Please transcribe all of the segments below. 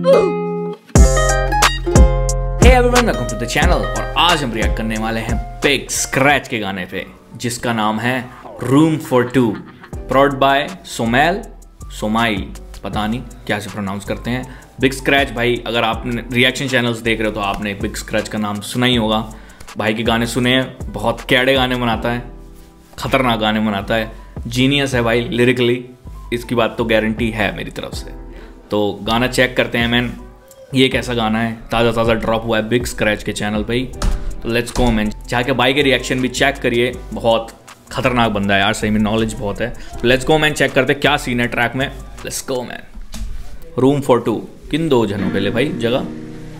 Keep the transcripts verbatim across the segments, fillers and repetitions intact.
Hey everyone, welcome to the channel। और आज हम रिएक्ट करने वाले हैं बिग स्क्रैच के गाने पे, जिसका नाम है room for two, prod by सोमेल सोमाइल, पता नहीं क्या से प्रोनाउंस करते हैं। बिग स्क्रैच भाई, अगर आपने रिएक्शन चैनल्स देख रहे हो तो आपने बिग स्क्रैच का नाम सुना ही होगा। भाई के गाने सुने हैं, बहुत कैडे गाने बनाता है, खतरनाक गाने बनाता है, जीनियस है भाई लिरिकली, इसकी बात तो गारंटी है मेरी तरफ से। तो गाना चेक करते हैं मैन, ये कैसा गाना है, ताज़ा ताज़ा ड्रॉप हुआ है बिग स्क्रैच के चैनल पे ही। तो लेट्स गो मैन, जाके भाई के रिएक्शन भी चेक करिए, बहुत खतरनाक बंदा है यार, सही में नॉलेज बहुत है। तो लेट्स गो मैन, चेक करते हैं क्या सीन है ट्रैक में। Let's go man. Room for two, किन दो जनों के लिए भाई जगह?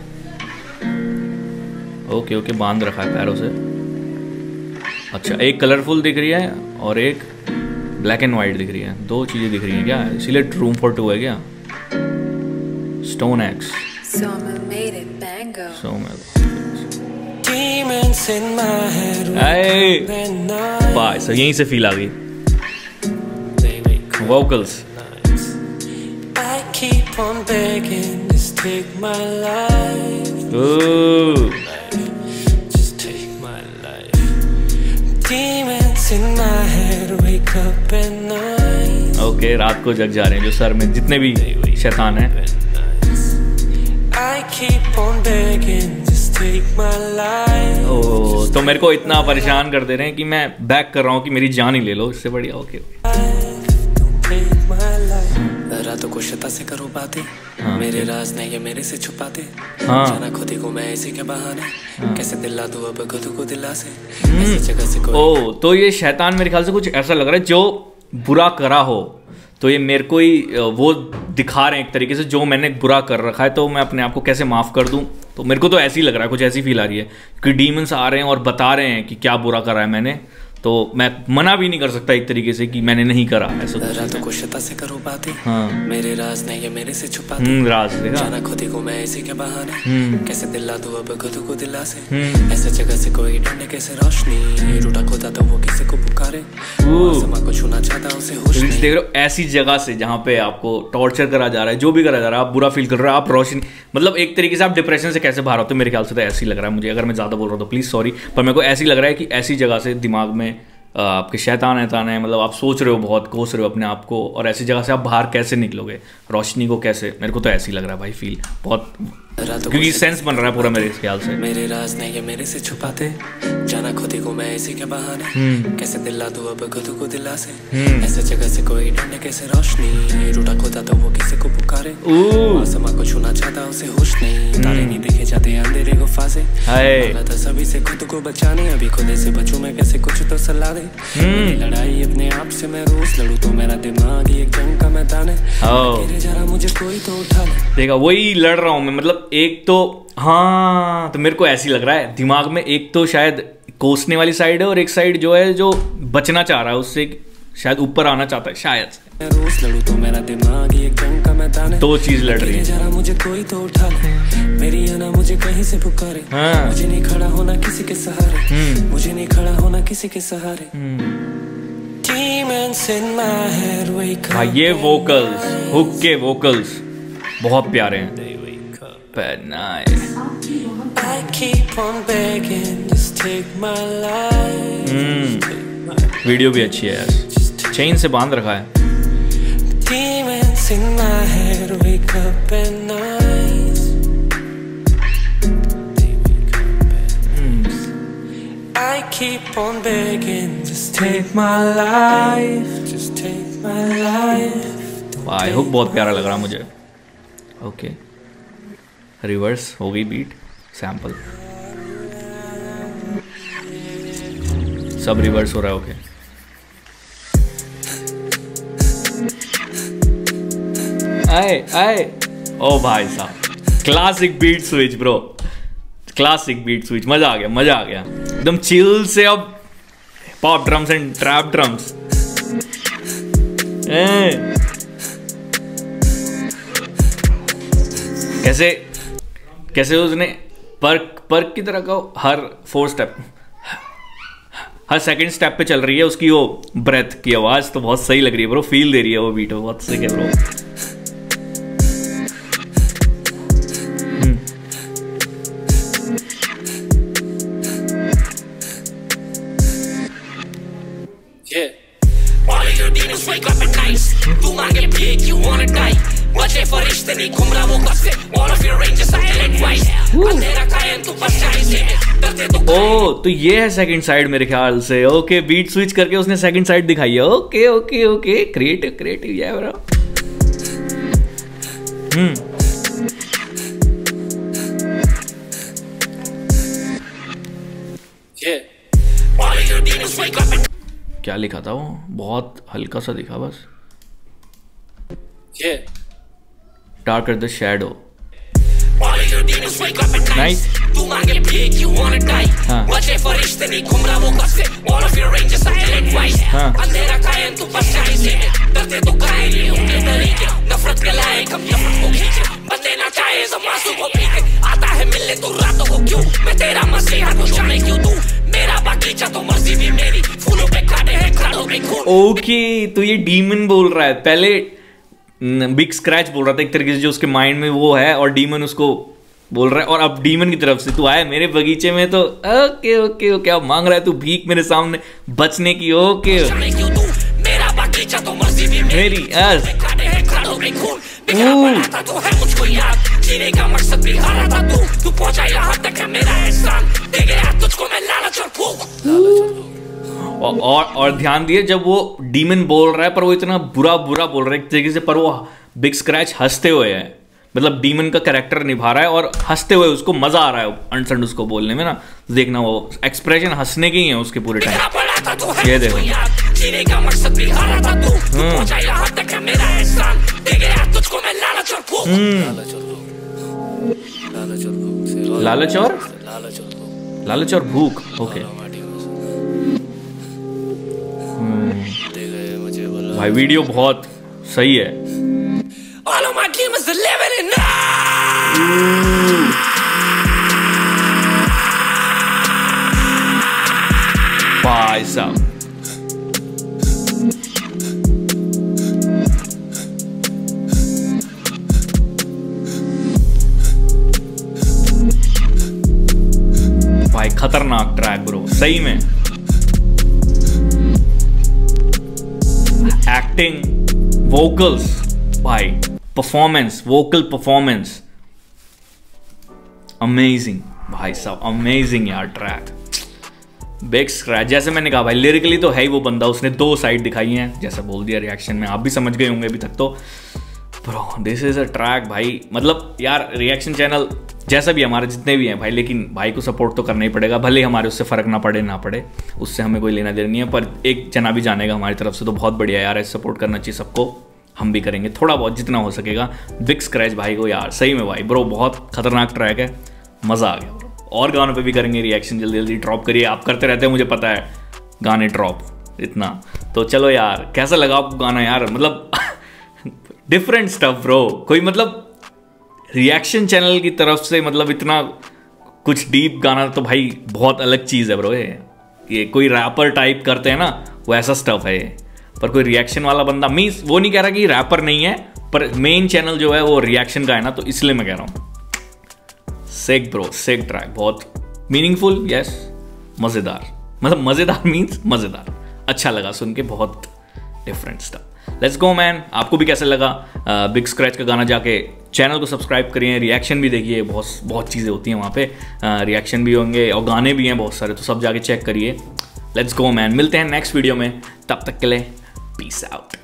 ओके ओके, बांध रखा है पैरों से। अच्छा, एक कलरफुल दिख रही है और एक ब्लैक एंड वाइट दिख रही है, दो चीज़ें दिख रही हैं क्या? इसीलिए रूम फॉर टू है क्या? स्टोन एक्स भाई, सो यहीं से फील आ गई। वोकल्स ओके, रात को जग जा रहे हैं जो सर में जितने भी शैतान हैं। ओ, तो मेरे को इतना परेशान कर दे रहे हैं कि मैं बैक कर रहा हूँ कि मेरी जान ही ले लो, इससे बढ़िया। ओके, रातों को शता से करो बातें, हाँ, मेरे राज नहीं ये मेरे से छुपाते, हाँ, जाना खुद ही को मैं इसी के बहाने, हाँ, कैसे दिला दूं अब खुद को दिला से, ऐसी जगह से कोई। ओ, तो ये शैतान मेरे ख्याल से कुछ ऐसा लग रहा है जो बुरा करा हो, तो ये मेरे को ही वो दिखा रहे हैं एक तरीके से, जो मैंने बुरा कर रखा है तो मैं अपने आप को कैसे माफ़ कर दूं। तो मेरे को तो ऐसी लग रहा है, कुछ ऐसी फील आ रही है कि डीमंस आ रहे हैं और बता रहे हैं कि क्या बुरा करा है मैंने, तो मैं मना भी नहीं कर सकता एक तरीके से कि मैंने नहीं करा ऐसा। रातों को शता से करो बातें, हाँ, मेरे राज नहीं ये मेरे से छुपाते, हम्म, राज देखा, जाना खुद ही को मैं इसी के बहाने, हम्म, कैसे दिला दूं अब खुद को दिला से, ऐसे जगह से कोई ढूंढे कैसे रोशनी, रूठा खोदा तो वो किसी को पुकारे, समा को छूना चाहता उसे होश नहीं। देख रहे हो, ऐसी जगह से जहाँ पे आपको टॉर्चर करा जा रहा है, जो भी करा जा रहा है, आप बुरा फील कर रहे हो, आप रोशनी, मतलब एक तरीके से आप डिप्रेशन से कैसे बाहर होते हो, मेरे ख्याल से तो ऐसी लग रहा है मुझे। अगर मैं ज़्यादा बोल रहा हूँ तो प्लीज़ सॉरी, पर मेरे को ऐसी लग रहा है कि ऐसी जगह से दिमाग में आपके शैतान ऐतान है, मतलब आप सोच रहे हो, बहुत कोस रहे हो अपने आप को, और ऐसी जगह से आप बाहर कैसे निकलोगे, रोशनी को कैसे, मेरे को तो ऐसी लग रहा है भाई फील बहुत, क्योंकि सेंस बन रहा है पूरा मेरे ख्याल से। मेरे राज नहीं ये मेरे से छुपाते, जाना खुद ही को मैं इसी के बहाने, कैसे दिला दूं अब खुद को दिला से, ऐसे जगह से कोई ढूंढे कैसे रोशनी, रूठा खोदा तो वो किसी को पुकारे, समा को छूना चाहता उसे होश नहीं, तारे नहीं देखे जाते अंधेरे गुफा से, था सभी से खुद को बचाने, अभी खुद से बचूं मैं कैसे, कुछ तो सलाह दे। लड़ाई अपने आप से मैं रोज लड़ू तो मेरा दिमाग ही एक जंग का मैदान है, जरा मुझे कोई तो उठा ले। देखा, वही लड़ रहा हूँ मैं, मतलब एक तो हाँ, तो मेरे को ऐसी लग रहा है दिमाग में, एक तो शायद कोसने वाली साइड है और एक साइड जो है जो बचना चाह रहा है उससे, शायद ऊपर आना चाहता है शायद। रोज लड़ू तो मेरा दिमाग ही एक जंग का मैदान है, दो चीज लड़ रही है, जरा मुझे कोई तो उठा ले, मेरी आना मुझे कहीं से पुकारे, हाँ, मुझे नहीं खड़ा होना किसी के सहारे, मुझे नहीं खड़ा होना किसी के सहारे। भाई ये वोकल्स, हुक के वोकल्स बहुत प्यारे हैं। Nice. I keep on begging, just take my life. हम्म, वीडियो भी अच्छी है यार, चेन से बांध रखा है। Demons in my head wake up at night. I keep on begging, just take my life, just take my life. भाई हुक बहुत प्यारा लग रहा मुझे। ओके, रिवर्स हो गई बीट, सैंपल सब रिवर्स हो रहा है। ओके, आए आए, ओ भाई साहब, classic beat switch bro, classic beat switch, मजा आ गया, मजा आ गया एकदम चिल से। अब pop drums and trap drums, कैसे कैसे उसने पर्क पर्क की तरह का हर फोर स्टेप, हर सेकंड स्टेप पे चल रही है उसकी वो ब्रेथ की आवाज, तो बहुत सही लग रही है ब्रो, फील दे रही है वो बीट, बहुत सही है ब्रो। फरिश्ते नहीं घूम रहा वो कब से all of your ranges are advice अंधेरा कायम तू बस चाहे से डरते तो ओ तो ये है सेकंड साइड मेरे ख्याल से। ओके बीट स्विच करके उसने सेकंड साइड दिखाई है। Okay okay okay creative creative या ब्रो। हम्म क्या लिखा था वो? बहुत हल्का सा दिखा बस। Dark the shadow. नाइस। हाँ नफरत के लायक हम नफरत को खींचे बंदे ना चाहे मासूम को पीके आता है मिलने तो रातों को क्यों मैं तेरा मसीहा तो जाने क्यों तू मेरा बागीचा तो मर्जी भी मेरी फूलों पे काटे हैं खाड़ों में खून। ओके तो ये डीमन बोल रहा है। पहले बिग स्क्रैच बोल रहा था एक तरीके से जो उसके माइंड में वो है और डीमन उसको बोल रहा है और अब डीमन की तरफ से तू आया मेरे बगीचे में तो ओके ओके ओके अब मांग रहा है तू भीख मेरे सामने बचने की। ओके मेरा बागीचा तो मर्जी भी मेरी यस तो है मुझको याद जीने का मकसद भी हारा था तू तू पहुंचा यहाँ तक है मेरा एहसान दे गया तुझको मैं लालच और भूख। और, और और ध्यान दिए जब वो डीमन बोल रहा है पर वो इतना बुरा बुरा बोल रहा है एक तरीके से पर वो बिग स्क्रैच हंसते हुए है मतलब डीमन का कैरेक्टर निभा रहा है और हंसते हुए उसको मजा आ रहा है अनसंड उसको बोलने में ना। देखना वो एक्सप्रेशन हंसने के ही है उसके पूरे टाइम। ये देखो जीने का मकसद भी हारा था तू तू पहुंचा यहाँ तक है मेरा एहसान दे गया तुझको मैं लालच और भूख। लालच और लालच और भूख। ओके भाई वीडियो बहुत सही है। All of my demons are living in now. भाई साहब भाई खतरनाक ट्रैक ब्रो सही में। एक्टिंग वोकल्स भाई परफॉर्मेंस वोकल परफॉर्मेंस अमेजिंग भाई साहब अमेजिंग यार ट्रैक। बिग स्क्रैच जैसे मैंने कहा भाई लिरिकली तो है ही वो बंदा उसने दो साइड दिखाई हैं जैसा बोल दिया रिएक्शन में आप भी समझ गए होंगे अभी तक तो। Bro this is a track भाई मतलब यार रिएक्शन चैनल जैसा भी हमारे जितने भी हैं भाई लेकिन भाई को सपोर्ट तो करना ही पड़ेगा भले हमारे उससे फ़र्क ना पड़े ना पड़े उससे हमें कोई लेना देना नहीं है पर एक जना भी जानेगा हमारी तरफ से तो बहुत बढ़िया यार ऐसे सपोर्ट करना चाहिए सबको। हम भी करेंगे थोड़ा बहुत जितना हो सकेगा। बिग स्क्रैच भाई को यार सही में भाई ब्रो बहुत खतरनाक ट्रैक है मज़ा आ गया ब्रो। और गानों पे भी करेंगे रिएक्शन जल्दी जल्दी ड्रॉप करिए आप करते रहते हैं मुझे पता है गाने ड्रॉप इतना तो चलो यार कैसा लगा आपको गाना यार मतलब डिफरेंट स्टफ ब्रो कोई मतलब रिएक्शन चैनल की तरफ से मतलब इतना कुछ डीप गाना तो भाई बहुत अलग चीज़ है ब्रो। ये ये कोई रैपर टाइप करते हैं ना वो ऐसा स्टफ है ये पर कोई रिएक्शन वाला बंदा मीन्स वो नहीं कह रहा कि रैपर नहीं है पर मेन चैनल जो है वो रिएक्शन का है ना तो इसलिए मैं कह रहा हूँ। सिक ब्रो सिक ट्रैक बहुत मीनिंगफुल यस मज़ेदार मतलब मज़ेदार मीन्स मज़ेदार अच्छा लगा सुन के बहुत different stuff. Let's go man आपको भी कैसा लगा बिग uh, स्क्रैच का गाना जाके चैनल को सब्सक्राइब करिए रिएक्शन भी देखिए बहुत बहुत चीज़ें होती हैं वहाँ पे रिएक्शन uh, भी होंगे और गाने भी हैं बहुत सारे तो सब जाके चेक करिए। लेट्स गो मैन मिलते हैं नेक्स्ट वीडियो में तब तक के लिए पीस आउट।